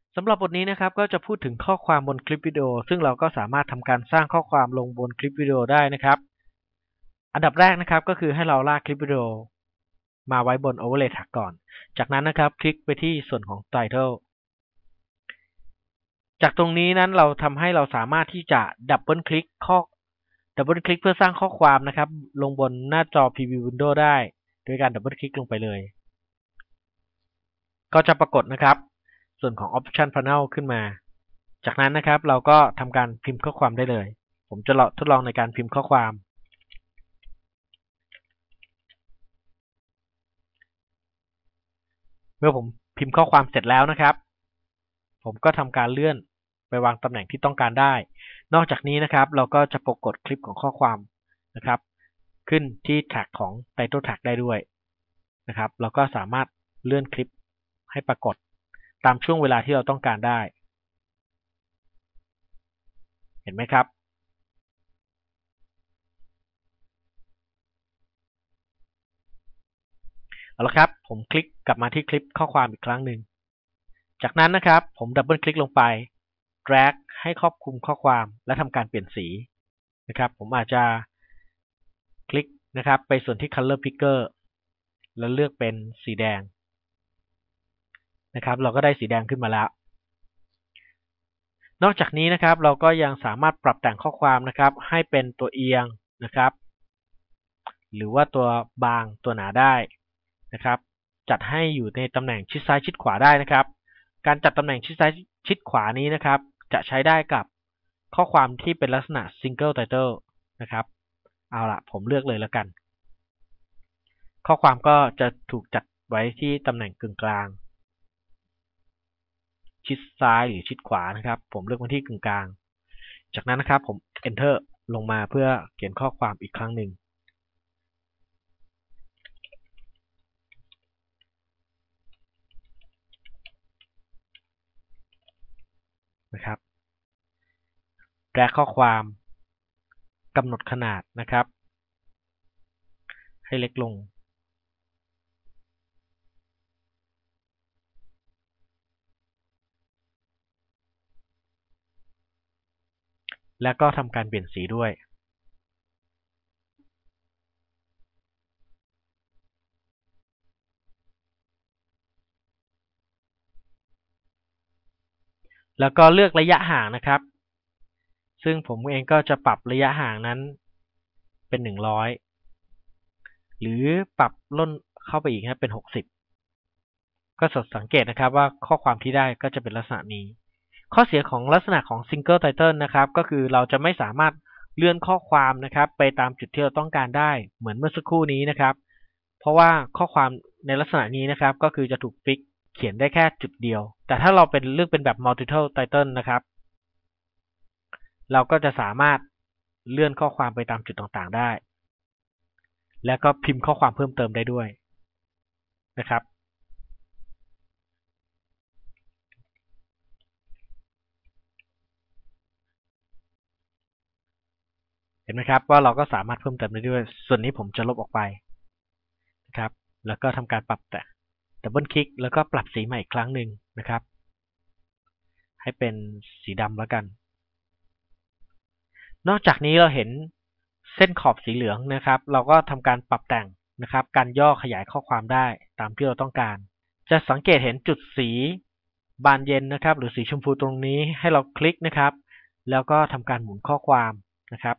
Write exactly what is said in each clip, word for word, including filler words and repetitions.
สำหรับบทนี้นะครับก็จะพูดถึงข้อความบนคลิปวิดีโอซึ่งเราก็สามารถทำการสร้างข้อความลงบนคลิปวิดีโอได้นะครับอันดับแรกนะครับก็คือให้เราลากคลิปวิดีโอมาไว้บน Overlay Tag ก่อนจากนั้นนะครับคลิกไปที่ส่วนของ Title จากตรงนี้นั้นเราทำให้เราสามารถที่จะดับเบิลคลิกข้อดับเบิลคลิกเพื่อสร้างข้อความนะครับลงบนหน้าจอ Preview Window ได้โดยการดับเบิลคลิกลงไปเลยก็จะปรากฏนะครับส่วนของ Option Panel ขึ้นมาจากนั้นนะครับเราก็ทำการพิมพ์ข้อความได้เลยผมจะทดลองในการพิมพ์ข้อความเมื่อผมพิมพ์ข้อความเสร็จแล้วนะครับผมก็ทำการเลื่อนไปวางตำแหน่งที่ต้องการได้นอกจากนี้นะครับเราก็จะปรากฏคลิปของข้อความนะครับขึ้นที่แท็กของ Title Tag ได้ด้วยนะครับเราก็สามารถเลื่อนคลิปให้ปรากฏตามช่วงเวลาที่เราต้องการได้เห็นไหมครับเอาละครับผมคลิกกลับมาที่คลิปข้อความอีกครั้งหนึ่งจากนั้นนะครับผมดับเบิลคลิกลงไป drag ให้ครอบคลุมข้อความและทำการเปลี่ยนสีนะครับผมอาจจะคลิกนะครับไปส่วนที่ color picker แล้วเลือกเป็นสีแดงนะครับเราก็ได้สีแดงขึ้นมาแล้วนอกจากนี้นะครับเราก็ยังสามารถปรับแต่งข้อความนะครับให้เป็นตัวเอียงนะครับหรือว่าตัวบางตัวหนาได้นะครับจัดให้อยู่ในตำแหน่งชิดซ้ายชิดขวาได้นะครับการจัดตำแหน่งชิดซ้ายชิดขวานี้นะครับจะใช้ได้กับข้อความที่เป็นลักษณะ single title นะครับเอาละผมเลือกเลยแล้วกันข้อความก็จะถูกจัดไว้ที่ตำแหน่งกึ่งกลางชิดซ้ายหรือชิดขวานะครับผมเลือกมาที่กึ่งกลางจากนั้นนะครับผม enter ลงมาเพื่อเขียนข้อความอีกครั้งหนึ่งนะครับแปลข้อความกำหนดขนาดนะครับให้เล็กลงแล้วก็ทำการเปลี่ยนสีด้วยแล้วก็เลือกระยะห่างนะครับซึ่งผมเองก็จะปรับระยะห่างนั้นเป็นหนึ่งร้อยหรือปรับล่นเข้าไปอีกนะเป็นหกสิบก็สังเกตนะครับว่าข้อความที่ได้ก็จะเป็นลักษณะนี้ข้อเสียของลักษณะของ Single Title นะครับก็คือเราจะไม่สามารถเลื่อนข้อความนะครับไปตามจุดที่เราต้องการได้เหมือนเมื่อสักครู่นี้นะครับเพราะว่าข้อความในลักษณะนี้นะครับก็คือจะถูกฟิกเขียนได้แค่จุดเดียวแต่ถ้าเราเป็นเลือกเป็นแบบ Multiple Title นะครับเราก็จะสามารถเลื่อนข้อความไปตามจุดต่างๆได้แล้วก็พิมพ์ข้อความเพิ่มเติมได้ด้วยนะครับเห็นไหมครับว่าเราก็สามารถเพิ่มเติมได้ด้วยส่วนนี้ผมจะลบออกไปนะครับแล้วก็ทำการปรับแต่ดับเบิลคลิกแล้วก็ปรับสีใหม่อีกครั้งหนึ่งนะครับให้เป็นสีดำแล้วกันนอกจากนี้เราเห็นเส้นขอบสีเหลืองนะครับเราก็ทำการปรับแต่งนะครับการย่อขยายข้อความได้ตามที่เราต้องการจะสังเกตเห็นจุดสีบานเย็นนะครับหรือสีชมพูตรงนี้ให้เราคลิกนะครับแล้วก็ทำการหมุนข้อความนะครับ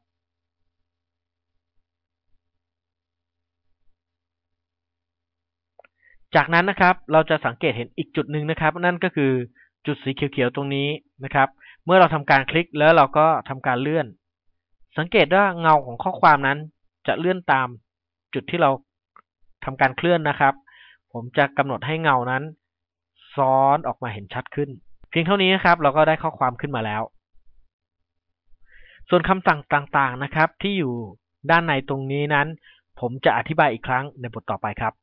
จากนั้นนะครับเราจะสังเกตเห็นอีกจุดหนึ่งนะครับนั่นก็คือจุดสีเขียวๆตรงนี้นะครับเมื่อเราทำการคลิกแล้วเราก็ทำการเลื่อนสังเกตว่าเงาของข้อความนั้นจะเลื่อนตามจุดที่เราทำการเคลื่อนนะครับผมจะกำหนดให้เงานั้นซ้อนออกมาเห็นชัดขึ้นเพียงเท่านี้นะครับเราก็ได้ข้อความขึ้นมาแล้วส่วนคำสั่งต่างๆนะครับที่อยู่ด้านในตรงนี้นั้นผมจะอธิบายอีกครั้งในบทต่อไปครับ